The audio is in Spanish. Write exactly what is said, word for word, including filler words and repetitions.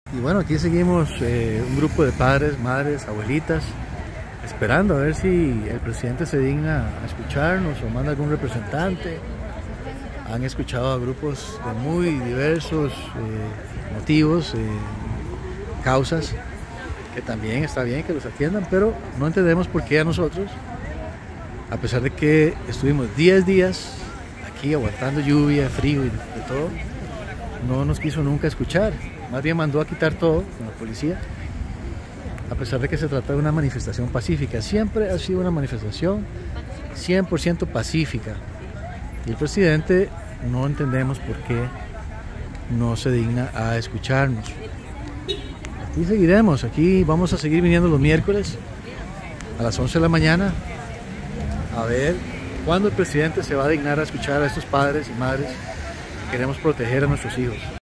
Y bueno, aquí seguimos eh, un grupo de padres, madres, abuelitas, esperando a ver si el presidente se digna a escucharnos o manda algún representante. Han escuchado a grupos de muy diversos eh, motivos, eh, causas, que también está bien que los atiendan, pero no entendemos por qué a nosotros, a pesar de que estuvimos diez días aquí aguantando lluvia, frío y de todo, no nos quiso nunca escuchar. Más bien mandó a quitar todo con la policía, a pesar de que se trata de una manifestación pacífica. Siempre ha sido una manifestación cien por ciento pacífica. Y el presidente no entendemos por qué no se digna a escucharnos. Aquí seguiremos, aquí vamos a seguir viniendo los miércoles a las once de la mañana a ver cuándo el presidente se va a dignar a escuchar a estos padres y madres que queremos proteger a nuestros hijos.